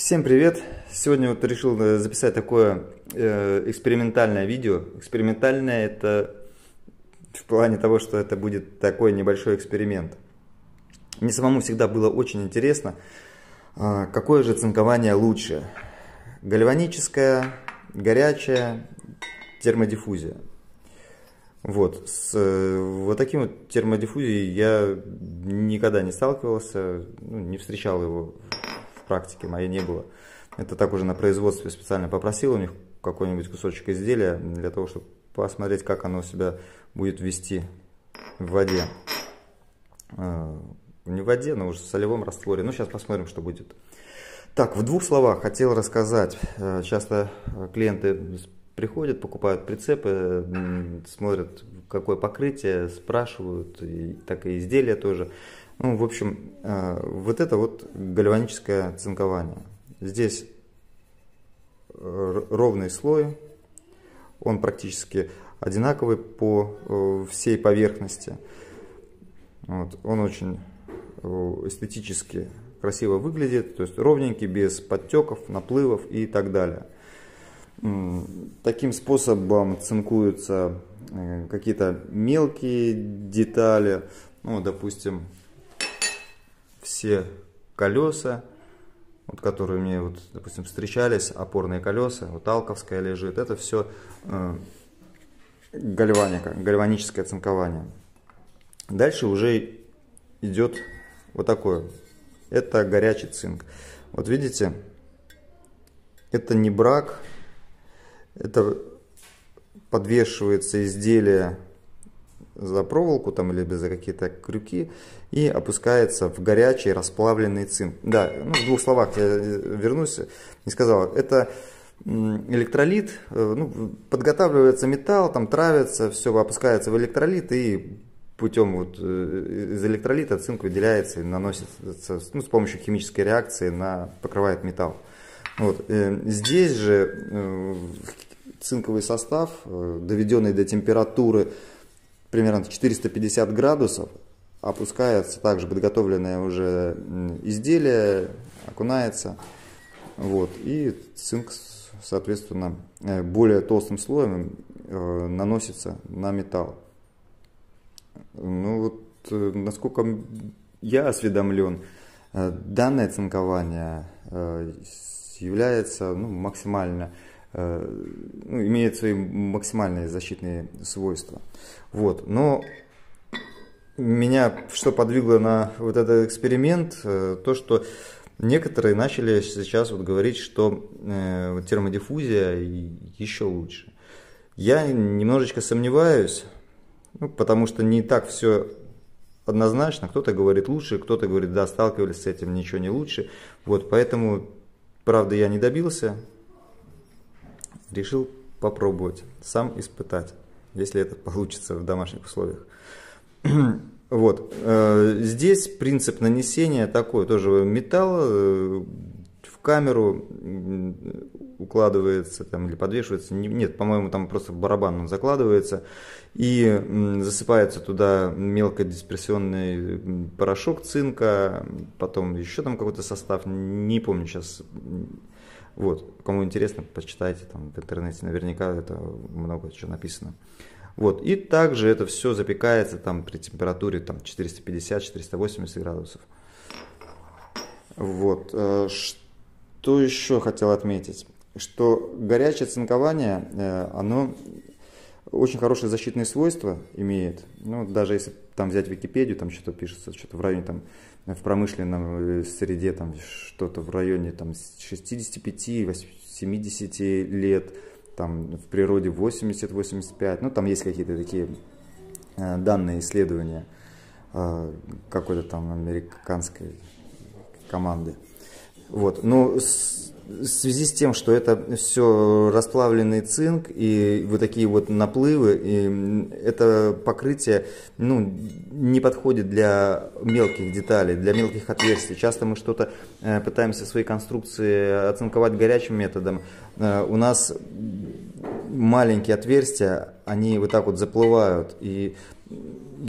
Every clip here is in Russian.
Всем привет! Сегодня вот решил записать такое экспериментальное видео. Экспериментальное это в плане того, что это будет такой небольшой эксперимент. Мне самому всегда было очень интересно, какое же цинкование лучше. Гальваническое, горячее, термодиффузия. Вот, с вот таким вот термодиффузией я никогда не сталкивался, не встречал его в практике моей не было. Это так уже на производстве специально попросил у них какой-нибудь кусочек изделия для того, чтобы посмотреть, как оно себя будет вести в воде. Не в воде, но уже в солевом растворе. Ну, сейчас посмотрим, что будет. Так, в двух словах хотел рассказать. Часто клиенты приходят, покупают прицепы, смотрят, какое покрытие, спрашивают, и так и изделия тоже. Ну, в общем, вот это вот гальваническое цинкование. Здесь ровный слой, он практически одинаковый по всей поверхности. Вот, он очень эстетически красиво выглядит, то есть ровненький, без подтеков, наплывов и так далее. Таким способом цинкуются какие-то мелкие детали, ну, допустим, все колеса, вот, которые мне, вот, допустим, встречались, опорные колеса, вот алковская лежит, это все гальваническое цинкование. Дальше уже идет вот такое, это горячий цинк. Вот видите, это не брак, это подвешивается изделие за проволоку там или за какие-то крюки и опускается в горячий расплавленный цинк. Да, ну, в двух словах я вернусь, не сказал. Это электролит, ну, подготавливается металл, там травится, все опускается в электролит, и путем вот из электролита цинк выделяется и наносится, ну, с помощью химической реакции покрывает металл. Вот. Здесь же цинковый состав, доведенный до температуры примерно 450 градусов, опускается также подготовленное уже изделие, окунается, вот, и цинк, соответственно, более толстым слоем наносится на металл. Ну вот, насколько я осведомлен, данное цинкование является, ну, максимально, имеет свои максимальные защитные свойства. Вот. Но меня что подвигло на вот этот эксперимент, то, что некоторые начали сейчас вот говорить, что термодиффузия еще лучше. Я немножечко сомневаюсь, ну, потому что не так все однозначно. Кто-то говорит лучше, кто-то говорит, да, сталкивались с этим, ничего не лучше. Вот, поэтому, правда, я не добился. Решил попробовать, сам испытать, если это получится в домашних условиях. Вот. Здесь принцип нанесения такой, тоже металл в камеру укладывается там, или подвешивается. Нет, по-моему, там просто барабан он закладывается. И засыпается туда мелкодисперсионный порошок цинка, потом еще там какой-то состав, не помню сейчас. Вот, кому интересно, почитайте там в интернете, наверняка это много чего написано. Вот, и также это все запекается там при температуре там 450-480 градусов. Вот, что еще хотел отметить, что горячее цинкование, оно очень хорошие защитные свойства имеет. Ну, даже если там взять Википедию, там что-то пишется, что-то в районе там в промышленном среде, там что-то в районе там 65-70 лет, там в природе 80-85, ну там есть какие-то такие данные исследования какой-то там американской команды. Вот, но в связи с тем, что это все расплавленный цинк и вот такие вот наплывы, и это покрытие, ну, не подходит для мелких деталей, для мелких отверстий. Часто мы что-то пытаемся свои конструкции оцинковать горячим методом. У нас маленькие отверстия, они вот так вот заплывают, и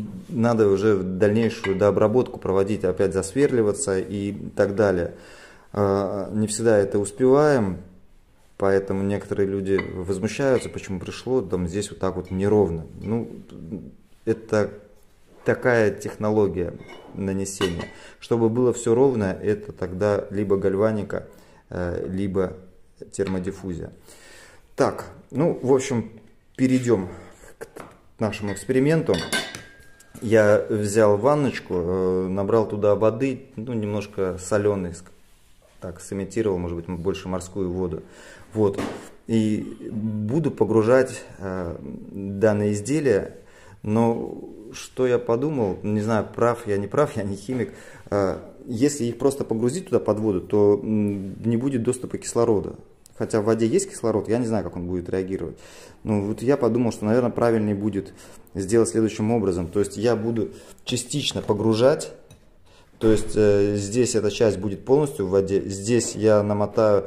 надо уже дальнейшую дообработку проводить, опять засверливаться и так далее. Не всегда это успеваем, поэтому некоторые люди возмущаются, почему пришло там здесь вот так вот неровно. Ну, это такая технология нанесения. Чтобы было все ровно, это тогда либо гальваника, либо термодиффузия. Так, ну, в общем, перейдем к нашему эксперименту. Я взял ванночку, набрал туда воды, ну, немножко соленой, так, сымитировал, может быть, больше морскую воду. Вот. И буду погружать данное изделие, но что я подумал, не знаю, прав я, не прав, я не химик, если их просто погрузить туда под воду, то не будет доступа кислорода. Хотя в воде есть кислород, я не знаю, как он будет реагировать. Но вот я подумал, что, наверное, правильнее будет сделать следующим образом. То есть я буду частично погружать, то есть здесь эта часть будет полностью в воде, здесь я намотаю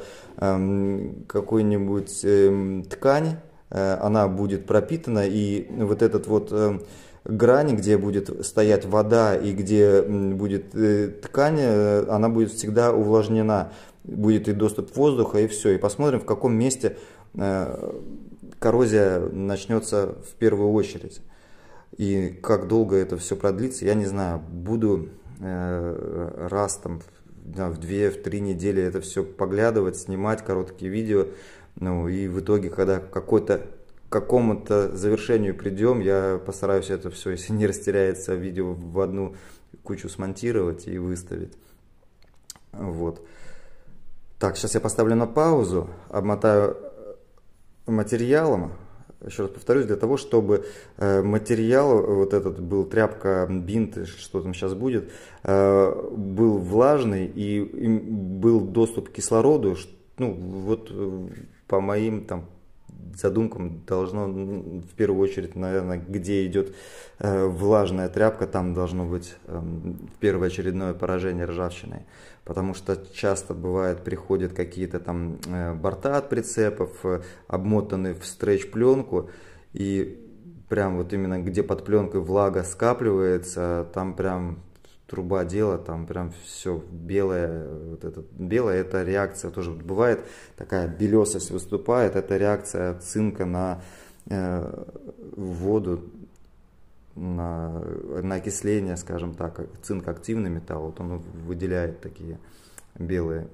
какую-нибудь ткань, она будет пропитана, и вот этот вот грань, где будет стоять вода и где будет ткань, она будет всегда увлажнена. Будет и доступ воздуха, и все. И посмотрим, в каком месте коррозия начнется в первую очередь. И как долго это все продлится, я не знаю. Буду раз там в 2-3 недели это все поглядывать, снимать короткие видео. Ну и в итоге, когда к какому-то завершению придем, я постараюсь это все, если не растеряется, видео в одну кучу смонтировать и выставить. Вот. Так, сейчас я поставлю на паузу, обмотаю материалом. Еще раз повторюсь, для того, чтобы материал, вот этот был тряпка, бинт, что там сейчас будет, был влажный и был доступ к кислороду. Ну, вот по моим там задумкам должно, в первую очередь, наверное, где идет влажная тряпка, там должно быть первоочередное поражение ржавчиной. Потому что часто бывает, приходят какие-то там борта от прицепов, обмотанные в стретч-пленку, и прям вот именно где под пленкой влага скапливается, там прям труба дела, там прям все белое. Вот это белое, это реакция тоже бывает, такая белесость выступает, это реакция цинка на воду, на окисление, скажем так. Цинк активный металл, вот он выделяет такие белые.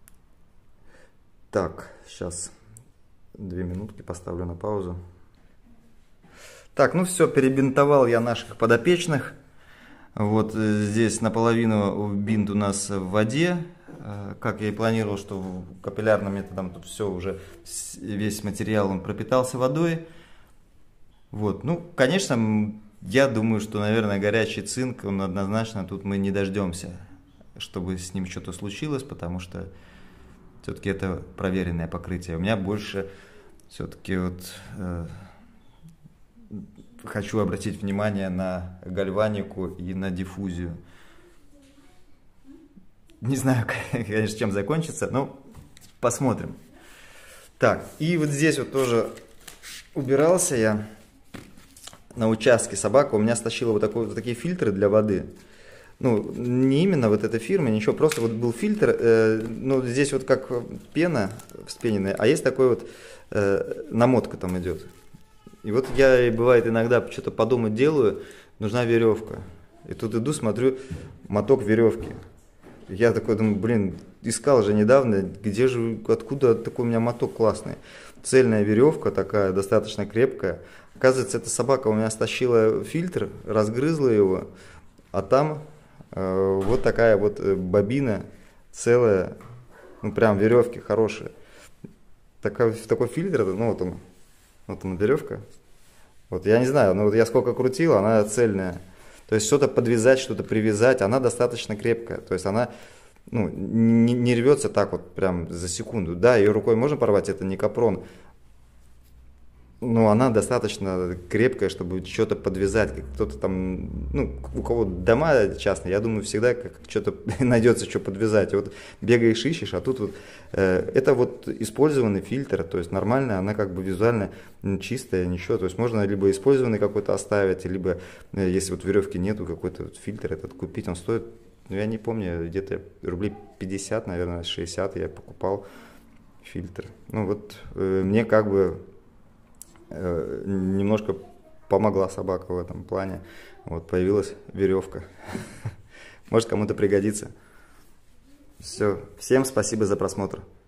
Так, сейчас 2 минутки поставлю на паузу. Так, ну все, перебинтовал я наших подопечных. Вот здесь наполовину бинт у нас в воде. Как я и планировал, что капиллярным методом тут все уже, весь материал он пропитался водой. Вот, ну, конечно, я думаю, что, наверное, горячий цинк, он однозначно, тут мы не дождемся, чтобы с ним что-то случилось, потому что все-таки это проверенное покрытие. У меня больше все-таки вот хочу обратить внимание на гальванику и на диффузию. Не знаю, конечно, чем закончится, но посмотрим. Так, и вот здесь вот тоже убирался я на участке. Собака у меня стащила вот такие фильтры для воды. Ну, не именно вот эта фирма, ничего, просто вот был фильтр, ну, здесь вот как пена вспененная, а есть такой вот намотка там идет. И вот я, бывает, иногда что-то по дому делаю, нужна веревка. И тут иду, смотрю, моток веревки. Я такой думаю, блин, искал же недавно, где же, откуда такой у меня моток классный. Цельная веревка такая, достаточно крепкая. Оказывается, эта собака у меня стащила фильтр, разгрызла его, а там вот такая вот бобина целая, ну прям веревки хорошие. Такой фильтр, ну вот он веревка. Вот я не знаю, но вот я сколько крутил, она цельная. То есть что-то подвязать, что-то привязать, она достаточно крепкая. То есть она ну, не рвется так вот прям за секунду. Да, ее рукой можно порвать, это не капрон. Но она достаточно крепкая, чтобы что-то подвязать. Кто-то там, ну, у кого дома частные, я думаю, всегда что-то найдется, что подвязать. Вот бегаешь, ищешь, а тут вот это вот использованный фильтр, то есть нормально, она как бы визуально чистая, ничего. То есть можно либо использованный какой-то оставить, либо если вот веревки нету, какой-то вот фильтр этот купить, он стоит ну, я не помню, где-то рублей 50, наверное, 60 я покупал фильтр. Ну вот мне как бы немножко помогла собака в этом плане. Вот появилась веревка. Может, кому-то пригодится. Все. Всем спасибо за просмотр.